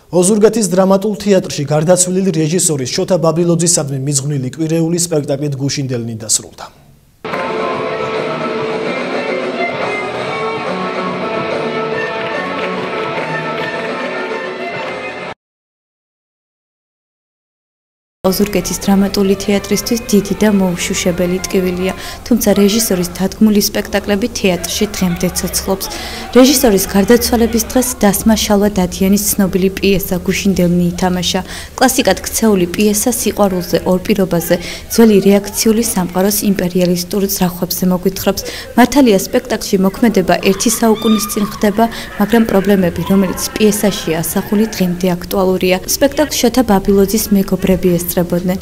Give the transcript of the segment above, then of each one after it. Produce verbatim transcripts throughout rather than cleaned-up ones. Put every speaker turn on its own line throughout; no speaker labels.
ოზურგეთის დრამატულ თეატრში გარდაცვლილი რეჟისორის შოთა ბაბილოძისადმი მიზღვნილი კვირეული სპექტაკლით გუშინდელნი დასრულდა.
ოზურგეთის დრამატული თეატრისთვის დიდი და მოუშუშებელი ტკივილია, თუმცა რეჟისორის დადგმული სპექტაკლები თეატრში დღემდე ცოცხლობს. რეჟისორის გარდაცვალების დღეს დასმა შალვა დადიანის ცნობილი პიესა გუშინდელნი ითამაშა. კლასიკად ქცეული პიესა სიყვარულზე, ორპირობაზე, ძველი რეაქციული სამყაროს იმპერიალისტურ ძრახვებზე მოგვითხრობს. მართალია სპექტაკლში მოქმედება ერთი საუკუნის წინ ხდება, მაგრამ პრობლემები, რომელიც პიესაშია ასახული, დღემდე აქტუალურია. სპექტაკლს შოთა ბაბილოძის მეგობრები ესწრებოდნენ.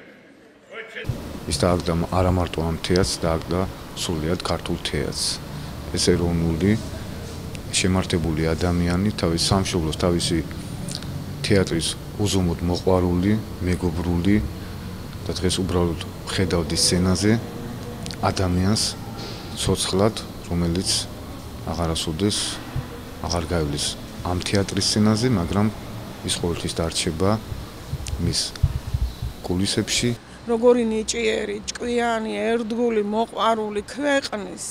ის დააგდა არა მარტო ამ თეატრს, დააგდა სრულიად ქართულ თეატრს. ეს ეროვნული შემართებული ადამიანი თავის სამშობლოს, თავისი თეატრის უზომოდ მოყვარული, მეგობრული და დღეს უბრალოდ ხედავდი სცენაზე ადამიანს ცოცხლად, რომელიც აღარასოდეს აღარ გაივლის ამ თეატრის სცენაზე, მაგრამ ის ყოველთვის დარჩება მის კულისებში.
როგორი ნიჭიერი, ჭკვიანი, ერთგული, მოყვარული ქვეყნის,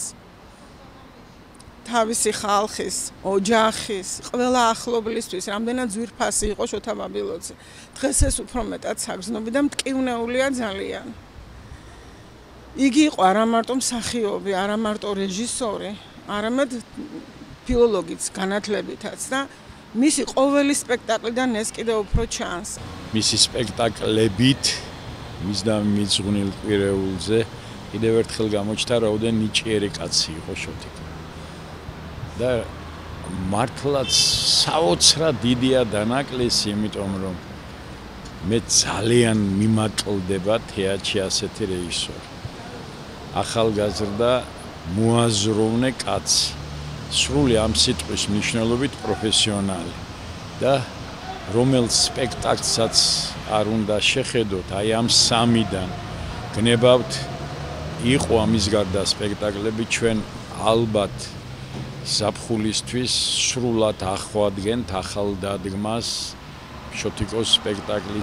თავისი ხალხის, ოჯახის, ყველა ახლობლისთვის, რამდენად ძვირფასი იყო შოთა ბაბილოძე. დღეს ეს უფრო მეტად საგრძნობი და მტკივნეულია ძალიან. იგი იყო არა მარტო მსახიობი, არა მარტო რეჟისორი, არამედ ფილოლოგიც განათლებითაც და მისი ყოველი სპექტაკლიდან ეს კიდევ უფრო ჩანს.
მისი სპექტაკლებით მის და მიზღვნილ კვირეულზე კიდევ ერთხელ გამოჩნდა რაოდენ ნიჭიერი კაცი იყო შოთიკა. და მართლაც საოცრად დიდია დანაკლისი, იმიტომ რომ მე ძალიან მიმატლდება თეატრში ასეთი რეჟისორი. ახალგაზრდა მოაზროვნე კაცი, სრული ამ სიტყვის მნიშვნელობით პროფესიონალი და რომელ სპექტაკლსაც არ უნდა შეხედოთ, აი ამ სამიდან გნებავთ, იყო ამის გარდა სპექტაკლები, ჩვენ ალბათ ზაფხულისთვის სრულად ახვადგენთ ახალ დადგმას შოთიკოს სპექტაკლი.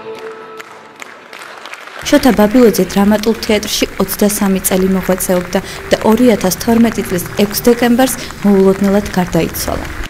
შოთა ბაბილოძე დრამატულ თეატრში ოცდასამი წელი მოღვაწეობდა და ორი ათას თორმეტი წლის ექვსი დეკემბერს მოულოდნელად გარდაიცვალა.